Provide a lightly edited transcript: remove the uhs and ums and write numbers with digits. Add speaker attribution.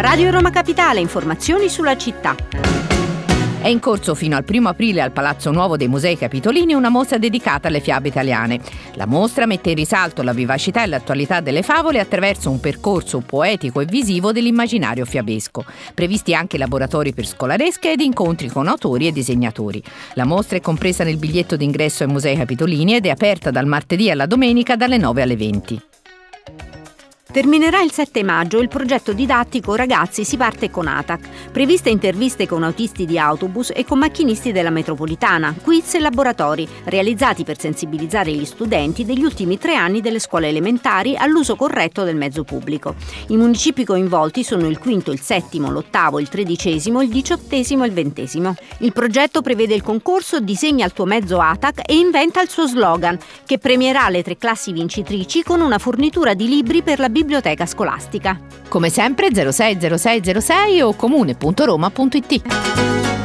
Speaker 1: Radio Roma Capitale, informazioni sulla città.
Speaker 2: È in corso fino al 1 aprile al Palazzo Nuovo dei Musei Capitolini una mostra dedicata alle fiabe italiane. La mostra mette in risalto la vivacità e l'attualità delle favole attraverso un percorso poetico e visivo dell'immaginario fiabesco. Previsti anche laboratori per scolaresche ed incontri con autori e disegnatori. La mostra è compresa nel biglietto d'ingresso ai Musei Capitolini ed è aperta dal martedì alla domenica dalle 9 alle 20.
Speaker 1: Terminerà il 7 maggio il progetto didattico Ragazzi si parte con ATAC. Previste interviste con autisti di autobus e con macchinisti della metropolitana, quiz e laboratori, realizzati per sensibilizzare gli studenti degli ultimi 3 anni delle scuole elementari all'uso corretto del mezzo pubblico. I municipi coinvolti sono il quinto, il settimo, l'ottavo, il tredicesimo, il diciottesimo e il 20°. Il progetto prevede il concorso Disegna il tuo mezzo ATAC e inventa il suo slogan, che premierà le 3 classi vincitrici con una fornitura di libri per la biblioteca scolastica.
Speaker 2: Come sempre 060606 o comune.roma.it.